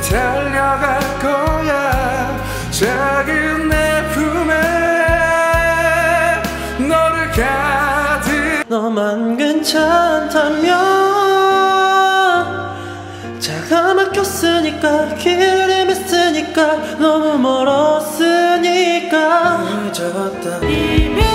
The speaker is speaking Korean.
달려갈 거야. 작은 내 품에 너를 가득. 너만 괜찮다면 차가 막혔으니까 길이 밌으니까 너무 멀었으니까 늦었다.